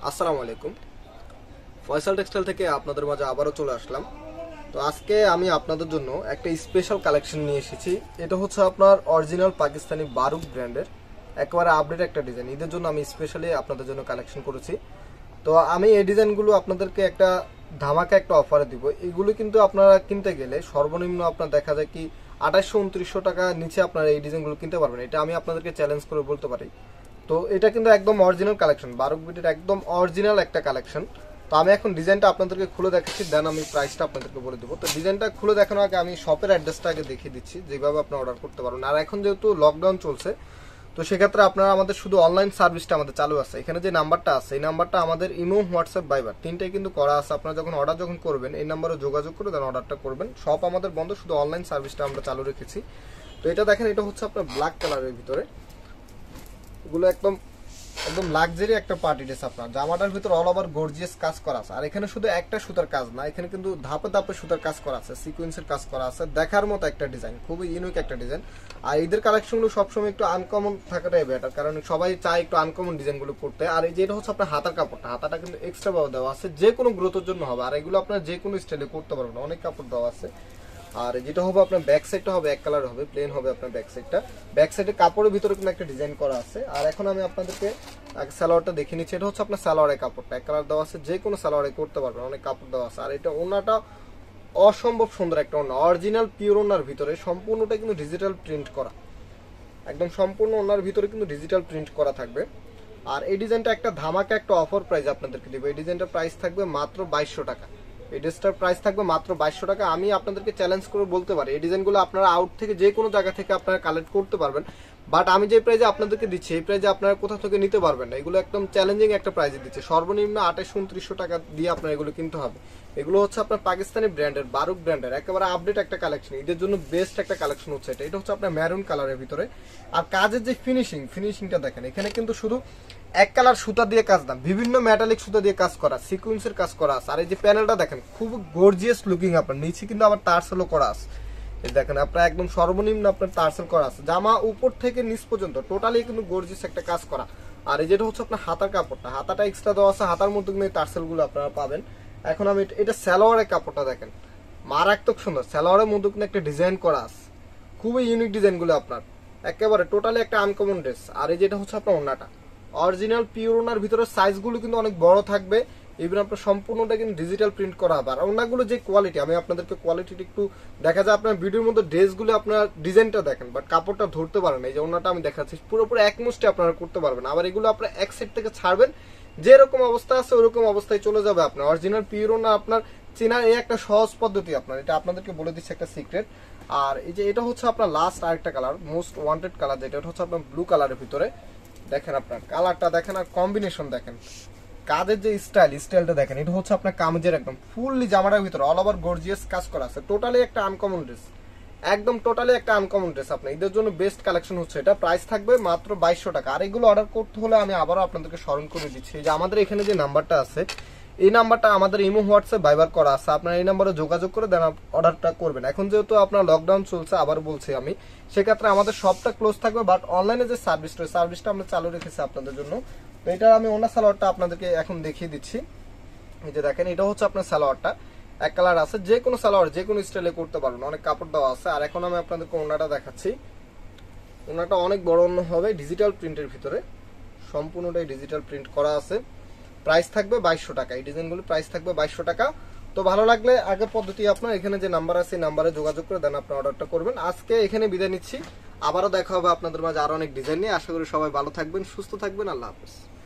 আসসালামু আলাইকুম। ফয়সাল টেক্সটাইল থেকে আপনাদের মাঝে আবারও চলে আসলাম। তো আজকে আমি আপনাদের জন্য একটা স্পেশাল কালেকশন নিয়ে এসেছি। এটা হচ্ছে আপনার অরিজিনাল পাকিস্তানি বারুক ব্র্যান্ডের একেবারে আপডেট একটা ডিজাইন। ঈদের জন্য আমি স্পেশালি আপনাদের জন্য কালেকশন করেছি। তো আমি এই ডিজাইনগুলো আপনাদেরকে একটা ধামাকা একটা অফারে দিব। এগুলো কিন্তু আপনারা কিনতে গেলে সর্বনিম্ন আপনার দেখা যায় কি 2800-2900 টাকা নিচে আপনারা এই ডিজাইনগুলো কিনতে পারবেন। এটা আমি আপনাদেরকে চ্যালেঞ্জ করে বলতে পারি। তো এটা কিন্তু একদম অরিজিনাল কালেকশন, বারুক বিটের একদম অরিজিনাল একটা কালেকশন। তো আমি এখন ডিজাইনটা আপনাদেরকে খুলে দেখাচ্ছি, দেন আমি প্রাইসটা আপনাদেরকে বলে দেবো। তো ডিজাইনটা খুলে দেখানোর আগে আমি শপের অ্যাড্রেসটা আগে দেখিয়ে দিচ্ছি, যেভাবে আপনি অর্ডার করতে পারবেন। আর এখন যেহেতু লকডাউন চলছে, তো সেক্ষেত্রে আপনারা আমাদের শুধু অনলাইন সার্ভিসটা আমাদের চালু আছে। এখানে যে নাম্বারটা আছে এই নাম্বারটা আমাদের ইমো, হোয়াটসঅ্যাপ, ভাইবার তিনটাই কিন্তু করা আছে। আপনারা যখন অর্ডার করবেন এই নাম্বারে যোগাযোগ করে দেন অর্ডারটা করবেন। সব আমাদের বন্ধ, শুধু অনলাইন সার্ভিসটা আমরা চালু রেখেছি। তো এটা দেখেন, এটা হচ্ছে আপনার ব্ল্যাক কালারের ভিতরে। এগুলো একদম একদম লাক্সারি একটা পার্টি ড্রেস। আপনার জামাটার ভিতর অল ওভার গর্জিয়াস কাজ করা আছে। আর এখানে শুধু একটা সুতার কাজ না, এখানে কিন্তু ধাপে ধাপে সুতার কাজ করা আছে, সিকোয়েন্সের কাজ করা আছে। দেখার মতো একটা ডিজাইন, খুবই ইউনিক একটা ডিজাইন। আর ঈদের কালেকশনগুলো সবসময় একটু আনকমন থাকাটাই বেটার, কারণ সবাই চায় একটু আনকমন ডিজাইনগুলো করতে। আর এই যেটা হচ্ছে আপনার হাতার কাপড়টা, হাতাটা কিন্তু এক্সট্রা ভাবে দেওয়া আছে, যে কোনো গ্রোথের জন্য হবে। আর এগুলো আপনার যে কোনো স্টাইলে করতে পারবেন, অনেক কাপড় দেওয়া আছে। আর যেটা হবে আপনার ব্যাক সাইডটা হবে এক কালার হবে, প্লেন হবে আপনার ব্যাক সাইডটা। ব্যাক সাইডে কাপড়ের ভিতরে কিন্তু একটা ডিজাইন করা আছে। আর এখন আমি আপনাদেরকে সালোয়ারটা দেখে নিচ্ছি। এটা হচ্ছে আপনার সালোয়ারের কাপড়টা এক কালার দেওয়া আছে, যে কোনো সালোয়ারে করতে পারবেন, অনেক কাপড় দেওয়া আছে। আর এটা ওনাটা অসম্ভব সুন্দর একটা ওনা, অরিজিনাল পিওর ওনার ভিতরে সম্পূর্ণটা কিন্তু ডিজিটাল প্রিন্ট করা, একদম সম্পূর্ণ ওনার ভিতরে কিন্তু ডিজিটাল প্রিন্ট করা থাকবে। আর এই ডিজাইনটা একটা ধামাকা একটা অফার প্রাইস আপনাদেরকে দিব। এই ডিজাইনটার প্রাইস থাকবে মাত্র 2200 টাকা। এই ড্রেসটার প্রাইস থাকবে মাত্র 2200 টাকা। আমি আপনাদেরকে চ্যালেঞ্জ করে বলতে পারি এই ডিজাইনগুলো আপনারা আউট থেকে যে কোনো জায়গা থেকে আপনারা কালেক্ট করতে পারবেন, বাট আমি যে প্রাইজে আপনাদেরকে দিচ্ছি এই প্রাইজে আপনারা কোথা থেকে নিতে পারবেন না। এগুলো একদম চ্যালেঞ্জিং একটা প্রাইজে দিচ্ছে, সর্বনিম্ন 2800-2900 টাকা দিয়ে আপনার এগুলো কিনতে হবে। এগুলো হচ্ছে আপনার পাকিস্তানি ব্র্যান্ডের, বারুক ব্র্যান্ডের একেবারে আপডেট একটা কালেকশন। এদের জন্য বেস্ট একটা কালেকশন হচ্ছে এটা। এটা হচ্ছে আপনার ম্যারুন কালারের ভিতরে। আর কাজের যে ফিনিশিংটা দেখেন, এখানে কিন্তু শুধু এক কালার সুতা দিয়ে কাজ না, বিভিন্ন মেটালিক সুতা দিয়ে কাজ করা, সিকোয়েন্সের কাজ করা আছে। আর এই যে প্যানেলটা দেখেন, খুব গর্জিয়াস লুকিং। আপনার নিচে কিন্তু আবার টার্সেলও করা আছে। এই দেখেন আপনার একদম সর্বনিম্ন আপনার টার্সেল করা আছে। জামা উপর থেকে নিচ পর্যন্ত টোটালি কিন্তু গর্জিয়াস একটা কাজ করা। আর এই যেটা হচ্ছে আপনার হাতার কাপড়টা, হাতাটা এক্সট্রা দেওয়া আছে, হাতার মধ্যে কিন্তু এই টার্সেলগুলো আপনারা পাবেন। এখন আমি এটা সালোয়ারের কাপড়টা দেখেন, মারাত্মক সুন্দর। সালোয়ারের মধ্যে কিন্তু একটা ডিজাইন করা আছে, খুবই ইউনিক ডিজাইনগুলো আপনার, একেবারে টোটালি একটা আনকমন ড্রেস। আর এই যেটা হচ্ছে আপনার ওন্নাটা অরিজিনাল পিওর ওনার ভিতরে, সাইজগুলো কিন্তু অনেক বড় থাকবে। ইভেন আপনার সম্পূর্ণটা কিন্তু ডিজিটাল প্রিন্ট করা হবে। আর ওনাগুলো যে কোয়ালিটি, আমি আপনাদেরকে কোয়ালিটিটা একটু দেখা যায়। আপনার ভিডিওর মধ্যে ড্রেসগুলো আপনার ডিজাইনটা দেখেন, বাট কাপড়টা ধরতে পারেন। এই যে ওনাটা আমি দেখাচ্ছি, পুরোপুরি এক মুষ্টে আপনারা করতে পারবেন। আবার এগুলো আপনার এক সাইড থেকে ছাড়বেন, যেরকম অবস্থা আছে ওরকম অবস্থায় চলে যাবে। আপনার অরিজিনাল পিওর ওনা আপনার চেনার এই একটা সহজ পদ্ধতি আপনার, এটা আপনাদেরকে বলে দিচ্ছে একটা সিক্রেট। আর এই যে এটা হচ্ছে আপনার লাস্ট আরেকটা কালার, মোস্ট ওয়ান্টেড কালার, যেটা হচ্ছে আপনার ব্লু কালারের ভিতরে। দেখেন আপনার কালারটা দেখেন, আর কম্বিনেশন দেখেন, কাজের যে স্টাইলটা দেখেন। এটা হচ্ছে আপনার কামিজের একদম ফুললি জামাটার ভিতরে অল ওভার গর্জিয়াস কাজ করা আছে। টোটালি একটা আনকমন ড্রেস, একদম টোটালি একটা আনকমন ড্রেস। আপনার এদের জন্য বেস্ট কালেকশন হচ্ছে এটা। প্রাইস থাকবে মাত্র 2200 টাকা। আর এগুলো অর্ডার করতে হলে আমি আবারও আপনাদেরকে স্মরণ করে দিচ্ছি যে আমাদের এখানে যে নাম্বারটা আছে এই নাম্বারটা আমাদের ইমো, হোয়াটসঅ্যাপ, ভাইবার করা আছে। আপনারা এই নাম্বারে যোগাযোগ করে দেন অর্ডারটা করবেন। এখন যেহেতু আপনার লকডাউন চলছে, আবার বলছি আমি, সেক্ষেত্রে আমাদের সবটা ক্লোজ থাকবে, বাট অনলাইনে যে সার্ভিসটা আমরা চালু রেখেছি আপনাদের জন্য। তো এটা আমি ওনার সালোয়ারটা আপনাদেরকে এখন দেখিয়ে দিচ্ছি। এই যে দেখেন, এটা হচ্ছে আপনার সালোয়ারটা এক কালার আছে, যে কোনো সালোয়ার যে কোনো স্টাইলে করতে পারবেন, অনেক কাপড় দেওয়া আছে। আর এখন আমি আপনাদেরকে ওনাটা দেখাচ্ছি। ওনাটা অনেক বড় অন্য হবে, ডিজিটাল প্রিন্টের ভিতরে, সম্পূর্ণটাই ডিজিটাল প্রিন্ট করা আছে। প্রাইস থাকবে 2200 টাকা। এই ডিজাইনগুলো প্রাইস থাকবে 2200 টাকা। তো ভালো লাগলে আগের পদ্ধতি আপনার এখানে যে নাম্বার আছে এই নাম্বারে যোগাযোগ করে দেন আপনার অর্ডারটা করবেন। আজকে এখানে বিদায় নিচ্ছি, আবারও দেখা হবে আপনাদের মাঝে আরো অনেক ডিজাইন নিয়ে। আশা করি সবাই ভালো থাকবেন, সুস্থ থাকবেন। আল্লাহ হাফেজ।